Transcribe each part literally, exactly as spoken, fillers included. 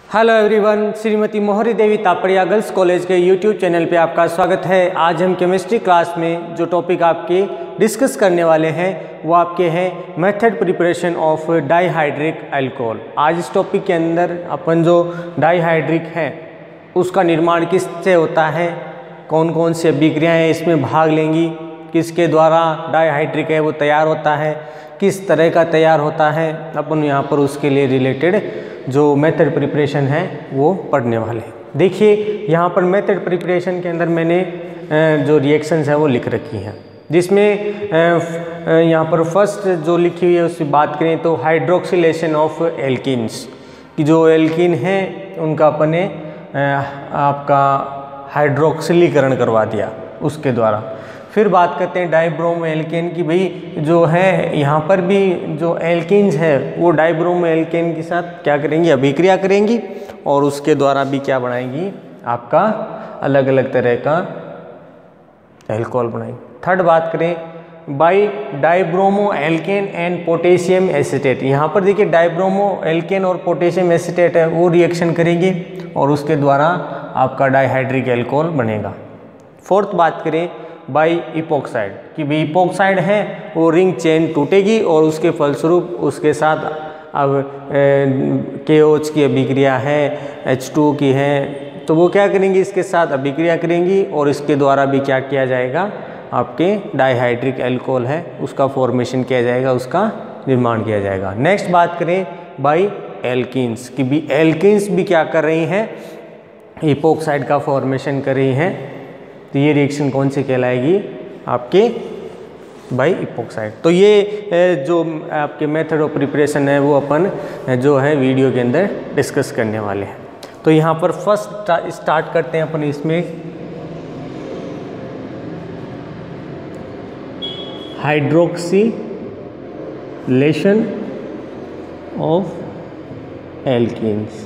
Hello everyone, Shrimati Mohari Devi Tapadia girls college के YouTube channel पे आपका स्वागत है। आज हम केमिस्ट्री क्लास में जो टॉपिक आपके डिस्कस करने वाले हैं वो आपके हैं method preparation of dihydric alcohol. आज इस टॉपिक के अंदर अपन जो डाईहाइड्रिक है उसका निर्माण किससे होता है, कौन कौन सी अभिक्रियाएँ इसमें भाग लेंगी, किसके द्वारा डाईहाइड्रिक है वो तैयार होता है, किस तरह का तैयार होता है, अपन यहाँ पर उसके लिए रिलेटेड जो मेथड प्रिपरेशन है वो पढ़ने वाले हैं। देखिए यहाँ पर मेथड प्रिपरेशन के अंदर मैंने जो रिएक्शंस है वो लिख रखी हैं, जिसमें यहाँ पर फर्स्ट जो लिखी हुई है उसकी बात करें तो हाइड्रोक्सिलेशन ऑफ एल्कीन्स की जो एल्कीन है उनका अपने आपका हाइड्रोक्सिलीकरण करवा दिया उसके द्वारा। फिर बात करते हैं डाइब्रोमो एल्केन की, भाई जो है यहाँ पर भी जो एल्कीन्स है वो डाइब्रोमो एल्केन के साथ क्या करेंगी, अभिक्रिया करेंगी और उसके द्वारा भी क्या बनाएंगी, आपका अलग अलग तरह का एल्कोहल बनाएंगे। थर्ड बात करें by dibromo alkane and potassium acetate. यहाँ पर देखिए डाइब्रोमो एल्केन और पोटेशियम एसीटेट है वो रिएक्शन करेंगे और उसके द्वारा आपका डाईहाइड्रिक एल्कोहल बनेगा। फोर्थ बात करें बाई इपोक्साइड कि भाई इपोक्साइड है वो रिंग चेन टूटेगी और उसके फलस्वरूप उसके साथ अब के ओ एच की अभिक्रिया है, एच टू की है, तो वो क्या करेंगी, इसके साथ अभिक्रिया करेंगी और इसके द्वारा भी क्या किया जाएगा, आपके डाईहाइड्रिक एल्कोहल है उसका फॉर्मेशन किया जाएगा, उसका निर्माण किया जाएगा। नेक्स्ट बात करें बाई एल्कीन्स कि भी एल्कीन्स भी क्या कर रही हैं, इपोक्साइड का फॉर्मेशन कर रही हैं, तो ये रिएक्शन कौन सी कहलाएगी, आपके बाई इपोक्साइड। तो ये जो आपके मेथड ऑफ प्रिपरेशन है वो अपन जो है वीडियो के अंदर डिस्कस करने वाले हैं। तो यहाँ पर फर्स्ट स्टार्ट करते हैं अपन इसमें हाइड्रोक्सिलेशन ऑफ एल्कीन्स।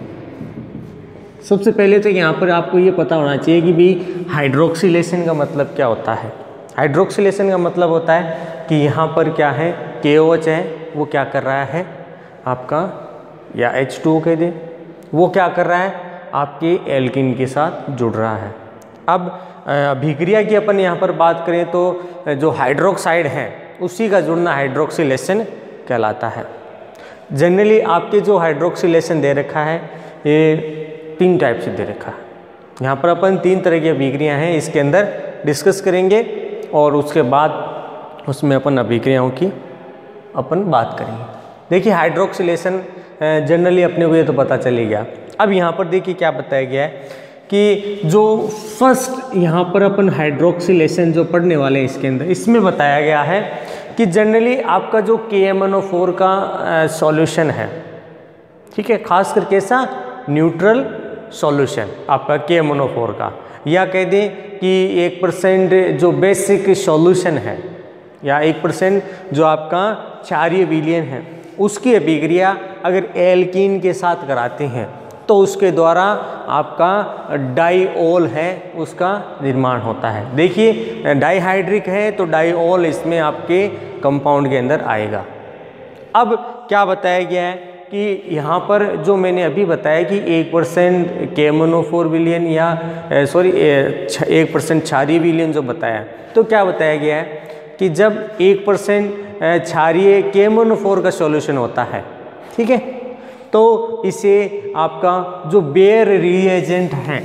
सबसे पहले तो यहाँ पर आपको ये पता होना चाहिए कि भी हाइड्रोक्सिलेशन का मतलब क्या होता है। हाइड्रोक्सिलेशन का मतलब होता है कि यहाँ पर क्या है, के ओ एच है वो क्या कर रहा है आपका, या एच टू कह दे, वो क्या कर रहा है, आपके एल्कीन के साथ जुड़ रहा है। अब अभिक्रिया की अपन यहाँ पर बात करें तो जो हाइड्रोक्साइड है उसी का जुड़ना हाइड्रोक्सिलेशन कहलाता है। जनरली आपके जो हाइड्रोक्सिलेशन दे रखा है ये तीन टाइप से दे रखा है। यहाँ पर अपन तीन तरह की अभिक्रियाएँ हैं इसके अंदर डिस्कस करेंगे और उसके बाद उसमें अपन अभिक्रियाओं की अपन बात करेंगे। देखिए हाइड्रोक्सिलेशन जनरली अपने को ये तो पता चली गया। अब यहाँ पर देखिए क्या बताया गया है कि जो फर्स्ट यहाँ पर अपन हाइड्रोक्सिलेशन जो पढ़ने वाले हैं इसके अंदर, इसमें बताया गया है कि जनरली आपका जो K M N O four का सॉल्यूशन है, ठीक है, खास कर कैसा, न्यूट्रल सॉल्यूशन आपका के एम एन ओ फोर का, या कह दें कि एक परसेंट जो बेसिक सॉल्यूशन है या एक परसेंट जो आपका क्षारीय विलयन है उसकी अभिक्रिया अगर एल्कीन के साथ कराते हैं तो उसके द्वारा आपका डाईओल है उसका निर्माण होता है। देखिए डाईहाइड्रिक है तो डाईओल इसमें आपके कंपाउंड के अंदर आएगा। अब क्या बताया गया है कि यहाँ पर जो मैंने अभी बताया कि एक परसेंट के एम एन ओ फोर विलयन या सॉरी एक परसेंट क्षारीय विलयन जो बताया, तो क्या बताया गया है कि जब एक परसेंट क्षारीय K M N O four का सॉल्यूशन होता है, ठीक है, तो इसे आपका जो बेयर रिएजेंट है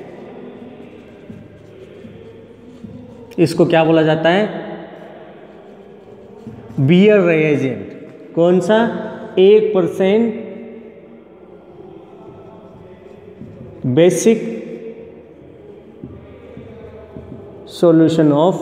इसको क्या बोला जाता है, बेयर रिएजेंट। कौन सा, एक percent basic solution of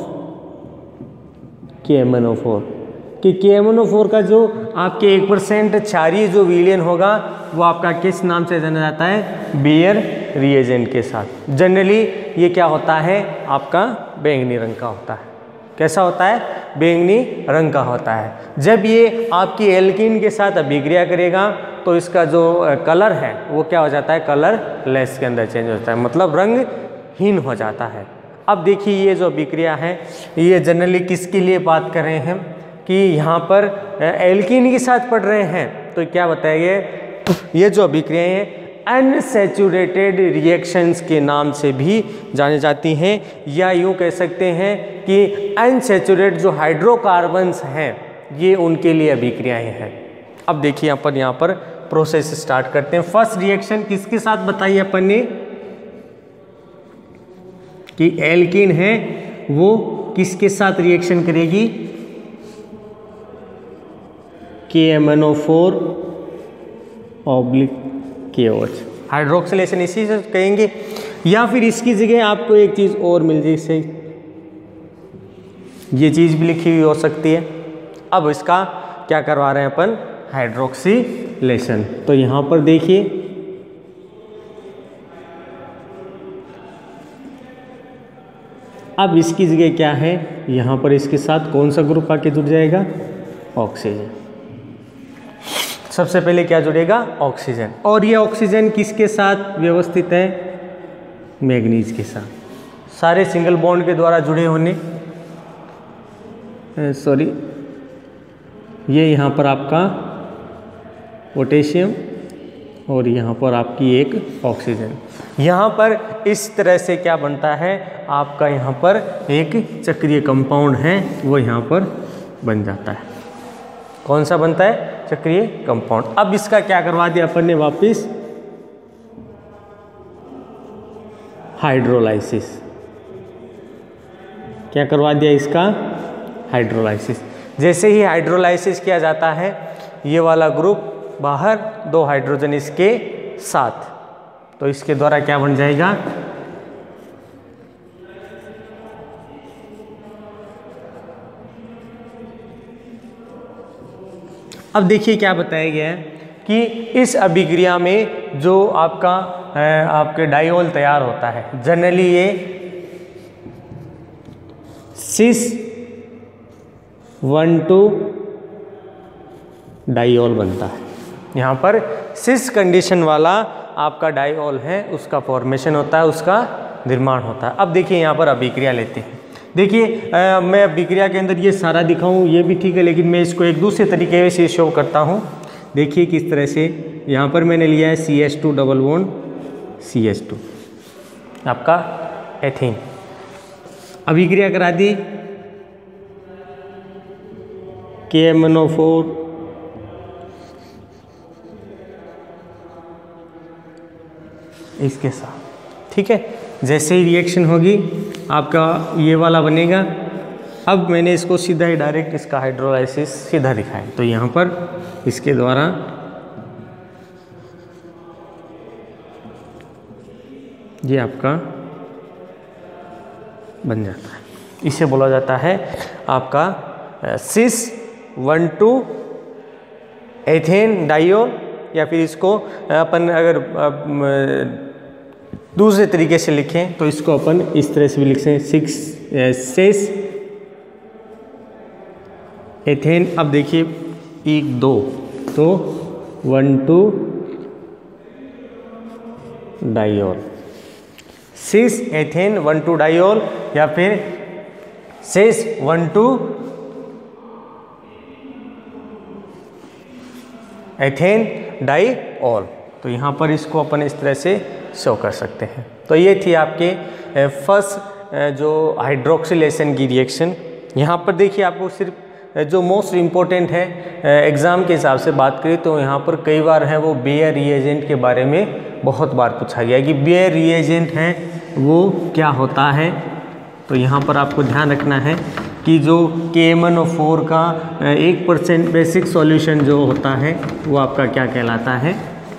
K M N O four कि K M N O four का जो आपके एक परसेंट क्षारीय जो विलयन होगा वो आपका किस नाम से जाना जाता है, बेयर रिएजेंट के साथ। जनरली ये क्या होता है, आपका बैंगनी रंग का होता है। कैसा होता है, बैंगनी रंग का होता है। जब ये आपकी एल्कीन के साथ अभिक्रिया करेगा तो इसका जो कलर है वो क्या हो जाता है, कलर लेस के अंदर चेंज होता है, मतलब रंगहीन हो जाता है। अब देखिए ये जो अभिक्रिया है ये जनरली किसके लिए बात कर रहे हैं कि यहाँ पर एल्कीन के साथ पढ़ रहे हैं, तो क्या बताया गया, ये जो अभिक्रियाएं हैं अनसैचुरेटेड रिएक्शंस के नाम से भी जानी जाती हैं, या यूँ कह सकते हैं कि अनसैचुरेट जो हाइड्रोकार्बन्स हैं ये उनके लिए अभिक्रियाएं हैं। अब देखिए यहाँ पर यहाँ पर प्रोसेस स्टार्ट करते हैं। फर्स्ट रिएक्शन किसके साथ बताइए अपन ने कि एल्कीन है वो किसके साथ रिएक्शन करेगी, K M N O four oblique K O H, hydroxylation इसी से कहेंगे। या फिर इसकी जगह आपको एक चीज़ और मिल जाए, जैसे ये चीज़ भी लिखी हुई हो सकती है। अब इसका क्या करवा रहे हैं अपन, हाइड्रोक्सिलेशन। तो यहाँ पर देखिए अब इसकी जगह क्या है, यहाँ पर इसके साथ कौन सा ग्रुप आके जुड़ जाएगा, ऑक्सीजन। सबसे पहले क्या जुड़ेगा, ऑक्सीजन। और ये ऑक्सीजन किसके साथ व्यवस्थित है, मैग्नीज के साथ। सारे सिंगल बॉन्ड के द्वारा जुड़े होने, सॉरी ये यहाँ पर आपका पोटेशियम और यहाँ पर आपकी एक ऑक्सीजन। यहाँ पर इस तरह से क्या बनता है आपका, यहाँ पर एक चक्रीय कंपाउंड है वो यहाँ पर बन जाता है। कौन सा बनता है, चक्रीय कंपाउंड। अब इसका क्या करवा दिया अपन ने, वापिस हाइड्रोलाइसिस। क्या करवा दिया इसका, हाइड्रोलाइसिस। जैसे ही हाइड्रोलाइसिस किया जाता है ये वाला ग्रुप बाहर, दो हाइड्रोजन इसके साथ, तो इसके द्वारा क्या बन जाएगा, अब देखिए क्या बताया गया है कि इस अभिक्रिया में जो आपका आपके डाइऑल तैयार होता है, जनरली ये सिस वन टू डाइऑल बनता है। यहाँ पर सिस कंडीशन वाला आपका डाइऑल है, उसका फॉर्मेशन होता है, उसका निर्माण होता है। अब देखिए यहाँ पर अभिक्रिया लेते हैं। देखिए मैं अभिक्रिया के अंदर ये सारा दिखाऊं ये भी ठीक है, लेकिन मैं इसको एक दूसरे तरीके से शो करता हूँ। देखिए किस तरह से, यहाँ पर मैंने लिया है C H two double bond C H two, आपका एथेन। अभिक्रिया करा दी, के एम एन ओ फोर इसके साथ, ठीक है। जैसे ही रिएक्शन होगी आपका ये वाला बनेगा। अब मैंने इसको सीधा ही डायरेक्ट इसका हाइड्रोलाइसिस सीधा दिखाया, तो यहाँ पर इसके द्वारा ये आपका बन जाता है। इसे बोला जाता है आपका cis one two ethane diol, या फिर इसको अपन अगर दूसरे तरीके से लिखें तो इसको अपन इस तरह से भी लिख सकते हैं, सिक्स सिस एथेन। अब देखिए एक दो, तो one two diol, cis ethane one two diol, या फिर cis one two ethane diol. तो यहाँ पर इसको अपन इस तरह से शो कर सकते हैं। तो ये थी आपके फर्स्ट जो हाइड्रोक्सिलेशन की रिएक्शन। यहाँ पर देखिए आपको सिर्फ जो मोस्ट इम्पोर्टेंट है एग्ज़ाम के हिसाब से बात करें तो यहाँ पर कई बार है वो बेयर रिएजेंट के बारे में बहुत बार पूछा गया कि बेयर रिएजेंट है वो क्या होता है। तो यहाँ पर आपको ध्यान रखना है कि जो K M N O four का एक परसेंट बेसिक सॉल्यूशन जो होता है वो आपका क्या कहलाता है,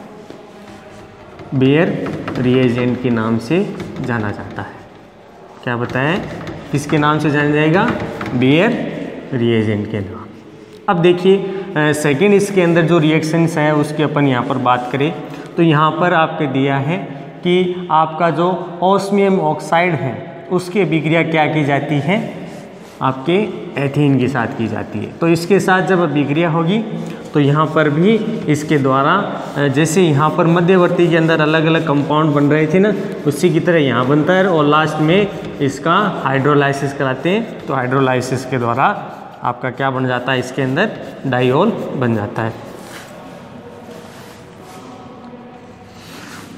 बेयर रिएजेंट के नाम से जाना जाता है। क्या बताएं, किसके नाम से जाना जाएगा, बेयर रिएजेंट के नाम। अब देखिए सेकेंड इसके अंदर जो रिएक्शंस है उसकी अपन यहाँ पर बात करें तो यहाँ पर आपके दिया है कि आपका जो ऑस्मियम ऑक्साइड है उसकी अभिक्रिया क्या की जाती है, आपके एथेन के साथ की जाती है। तो इसके साथ जब अभिक्रिया होगी तो यहाँ पर भी इसके द्वारा जैसे यहाँ पर मध्यवर्ती के अंदर अलग अलग कंपाउंड बन रहे थे ना, उसी की तरह यहाँ बनता है और लास्ट में इसका हाइड्रोलाइसिस कराते हैं। तो हाइड्रोलाइसिस के द्वारा आपका क्या बन जाता है, इसके अंदर डाइऑल बन जाता है।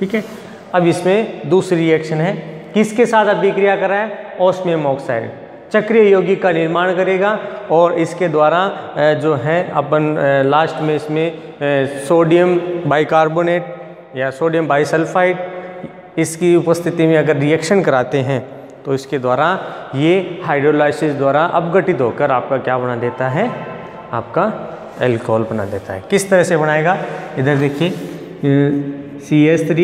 ठीक है। अब इसमें दूसरी रिएक्शन है, किसके साथ अभिक्रिया कर रहा है? ऑस्मियम ऑक्साइड चक्रीय यौगिक का निर्माण करेगा और इसके द्वारा जो है अपन लास्ट में इसमें सोडियम बाइकार्बोनेट या सोडियम बाइसल्फाइड इसकी उपस्थिति में अगर रिएक्शन कराते हैं तो इसके द्वारा ये हाइड्रोलाइसिस द्वारा अपघटित होकर आपका क्या बना देता है? आपका एल्कोहल बना देता है। किस तरह से बनाएगा? इधर देखिए, C H three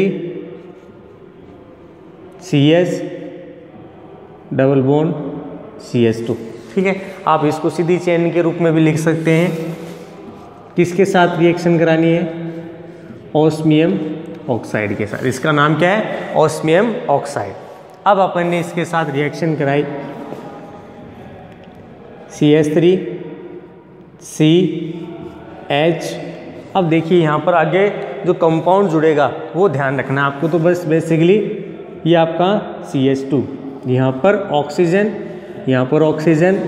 C H double bond C H two, ठीक है। आप इसको सीधी चेन के रूप में भी लिख सकते हैं। किसके साथ रिएक्शन करानी है? ऑस्मियम ऑक्साइड के साथ। इसका नाम क्या है? Osmium oxide. अब अपन ने इसके साथ रिएक्शन कराई, C H three C H. अब देखिए यहाँ पर आगे जो कंपाउंड जुड़ेगा वो ध्यान रखना आपको। तो बस बेसिकली ये आपका सी एच टू, यहाँ पर ऑक्सीजन, यहाँ पर ऑक्सीजन,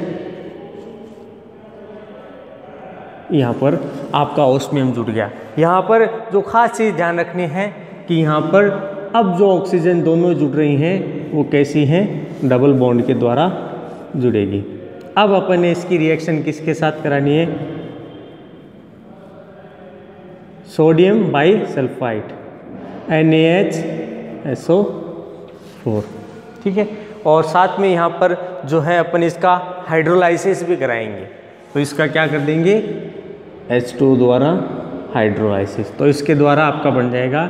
यहाँ पर आपका ऑस्मियम जुड़ गया। यहाँ पर जो खास चीज़ ध्यान रखनी है कि यहाँ पर अब जो ऑक्सीजन दोनों जुड़ रही हैं वो कैसी हैं? डबल बॉन्ड के द्वारा जुड़ेगी। अब अपन ने इसकी रिएक्शन किसके साथ करानी है? Sodium bisulphide N A H S O four, ठीक है। और साथ में यहाँ पर जो है अपन इसका हाइड्रोलाइसिस भी कराएंगे। तो इसका क्या कर देंगे? एच टू द्वारा हाइड्रोलाइसिस। तो इसके द्वारा आपका बन जाएगा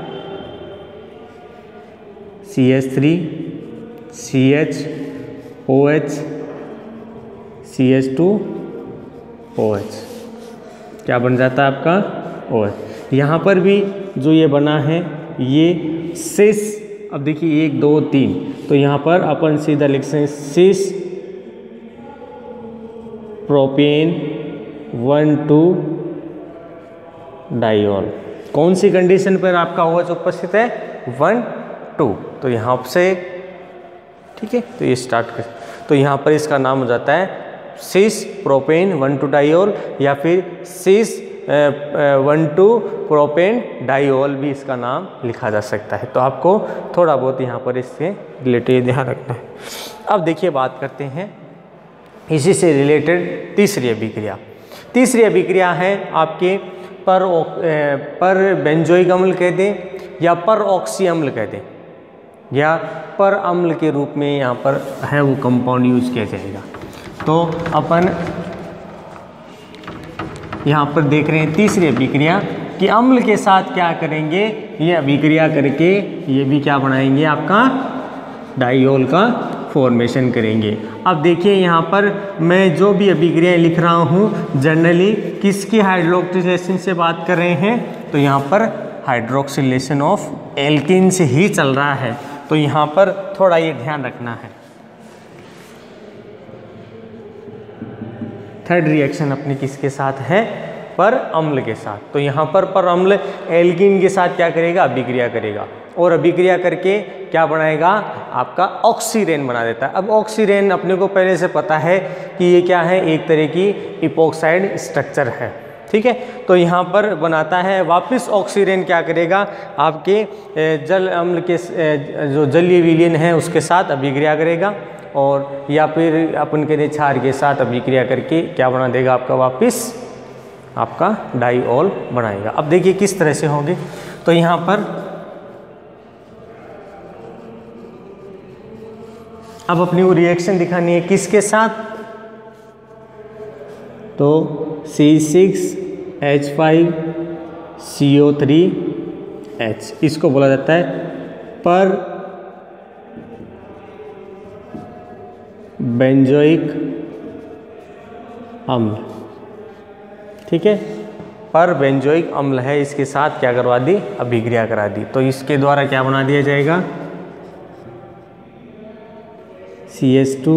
C H three C H O H C H two O H. क्या बन जाता है आपका? O H. यहाँ पर भी जो ये बना है ये सिस, अब देखिए एक दो तीन, तो यहाँ पर अपन सीधा लिख सकते हैं cis propane one two diol. कौन सी कंडीशन पर आपका ओ एच उपस्थित है? One two. तो यहाँ से, ठीक है, तो ये स्टार्ट कर, तो यहाँ पर इसका नाम हो जाता है cis propane one two diol या फिर cis one two propane diol भी इसका नाम लिखा जा सकता है। तो आपको थोड़ा बहुत यहाँ पर इससे रिलेटेड ध्यान रखना है। अब देखिए बात करते हैं इसी से रिलेटेड तीसरी अभिक्रिया। तीसरी अभिक्रिया है आपके पर पर बेंजोइक अम्ल कह दें या पर ऑक्सी अम्ल कह दें या पर अम्ल के रूप में यहाँ पर है वो कंपाउंड यूज किया जाएगा। तो अपन यहाँ पर देख रहे हैं तीसरी अभिक्रिया कि अम्ल के साथ क्या करेंगे? ये अभिक्रिया करके ये भी क्या बनाएंगे? आपका डाइऑल का फॉर्मेशन करेंगे। अब देखिए यहाँ पर मैं जो भी अभिक्रियाएं लिख रहा हूँ जनरली किसकी हाइड्रोक्सिलेशन से बात कर रहे हैं? तो यहाँ पर हाइड्रोक्सिलेशन ऑफ एल्कीन से ही चल रहा है। तो यहाँ पर थोड़ा ये ध्यान रखना है। थर्ड रिएक्शन अपनी किसके साथ है? पर अम्ल के साथ। तो यहाँ पर पर अम्ल एल्कीन के साथ क्या करेगा? अभिक्रिया करेगा और अभिक्रिया करके क्या बनाएगा? आपका ऑक्सीरेन बना देता है। अब ऑक्सीरेन अपने को पहले से पता है कि ये क्या है? एक तरह की इपोक्साइड स्ट्रक्चर है, ठीक है। तो यहाँ पर बनाता है वापस ऑक्सीरेन क्या करेगा? आपके जल अम्ल के जो जलीय विलयन है उसके साथ अभिक्रिया करेगा और या फिर अपन के क्षार के साथ अभिक्रिया करके क्या बना देगा? आपका वापस आपका डाइऑल बनाएगा। अब देखिए किस तरह से होंगे। तो यहाँ पर अब अपनी वो रिएक्शन दिखानी है किसके साथ? तो C six H five C O three H, इसको बोला जाता है पर बेंजोइक अम्ल, ठीक है। पर बेंजोइक अम्ल है, इसके साथ क्या करवा दी? अभिक्रिया करा दी। तो इसके द्वारा क्या बना दिया जाएगा? C H two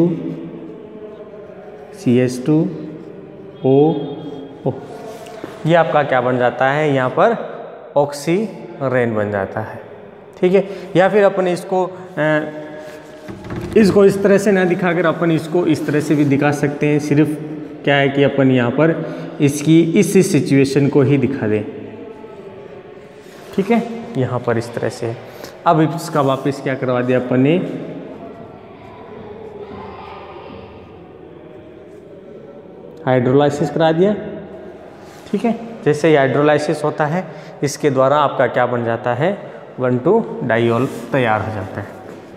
C H two O O, ये आपका क्या बन जाता है? यहाँ पर ऑक्सीरेन बन जाता है, ठीक है। या फिर अपन इसको इसको इस तरह से ना दिखाकर अपन इसको इस तरह से भी दिखा सकते हैं। सिर्फ क्या है कि अपन यहाँ पर इसकी इस सिचुएशन को ही दिखा दें, ठीक है। यहाँ पर इस तरह से अब इसका वापस क्या करवा दिया अपन ने, हाइड्रोलाइसिस करा दिया। ठीक है, जैसे ही हाइड्रोलाइसिस होता है इसके द्वारा आपका क्या बन जाता है, वन टू डाइऑल तैयार हो जाता है।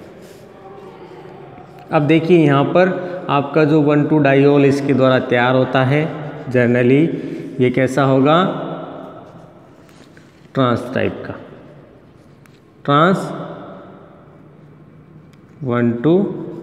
अब देखिए यहाँ पर आपका जो वन टू डाइऑल इसके द्वारा तैयार होता है, जनरली ये कैसा होगा, ट्रांस टाइप का, ट्रांस वन टू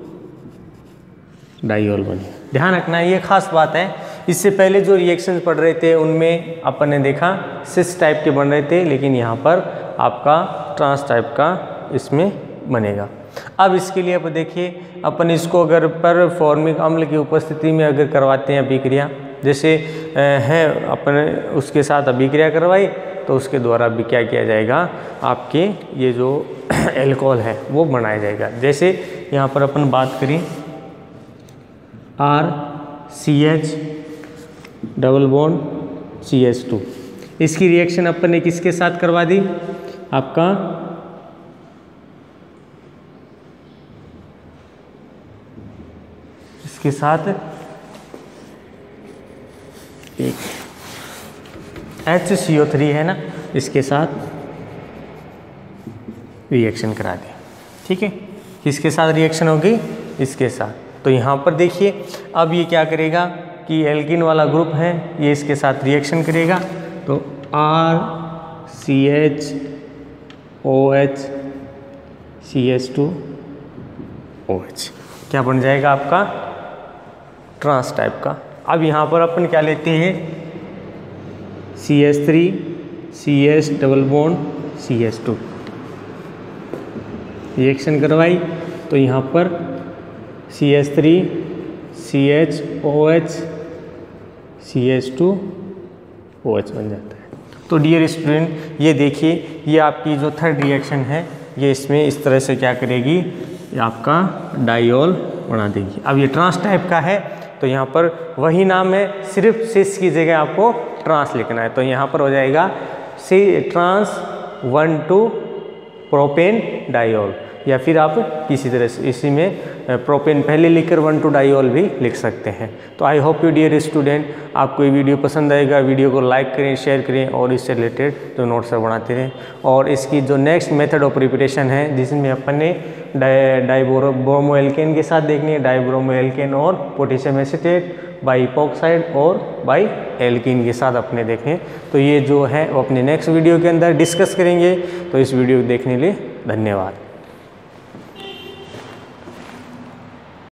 डाइऑल बने। ध्यान रखना ये खास बात है, इससे पहले जो रिएक्शन पढ़ रहे थे उनमें अपन ने देखा सिस टाइप के बन रहे थे, लेकिन यहाँ पर आपका ट्रांस टाइप का इसमें बनेगा। अब इसके लिए अब देखिए अपन इसको अगर पर फॉर्मिक अम्ल की उपस्थिति में अगर करवाते हैं अभिक्रिया, जैसे है अपन उसके साथ अभिक्रिया करवाई तो उसके द्वारा भी क्या किया जाएगा, आपके ये जो एल्कोहल है वो बनाया जाएगा। जैसे यहाँ पर अपन बात करें R C H double bond C H two, इसकी रिएक्शन अपन ने किसके साथ करवा दी, आपका इसके साथ एक एच सी ओ थ्री है ना, इसके साथ रिएक्शन करा दी। ठीक है, किसके साथ रिएक्शन होगी, इसके साथ। तो यहाँ पर देखिए अब ये क्या करेगा कि एल्कीन वाला ग्रुप है ये इसके साथ रिएक्शन करेगा, तो R C H O H C H two O H क्या बन जाएगा आपका, ट्रांस टाइप का। अब यहाँ पर अपन क्या लेते हैं, C H three C H double bond C H two, reaction करवाई तो यहाँ पर C H three C H O H C H two O H बन जाता है। तो डियर स्टूडेंट ये देखिए ये आपकी जो थर्ड रिएक्शन है ये इसमें इस तरह से क्या करेगी, ये आपका डाइऑल बना देगी। अब ये ट्रांस टाइप का है तो यहाँ पर वही नाम है, सिर्फ सिस की जगह आपको ट्रांस लिखना है। तो यहाँ पर हो जाएगा C trans one two propane diol, या फिर आप किसी तरह से इसी में प्रोपेन पहले लिखकर वन टू डाइऑल भी लिख सकते हैं। तो I hope you dear student आपको ये वीडियो पसंद आएगा, वीडियो को लाइक करें, शेयर करें और इससे रिलेटेड जो नोट्स बनाते रहें। और इसकी जो नेक्स्ट मेथड ऑफ प्रिपरेशन है जिसमें अपन ने डाई ब्रोमो एल्केन के साथ देखनी है, डाइब्रोमो एल्केन और पोटेशियम एसीटेट बाई इपॉक्साइड और बाई एल्कीन के साथ अपने देखें। तो ये जो है वो अपने नेक्स्ट वीडियो के अंदर डिस्कस करेंगे। तो इस वीडियो को देखने के लिए धन्यवाद।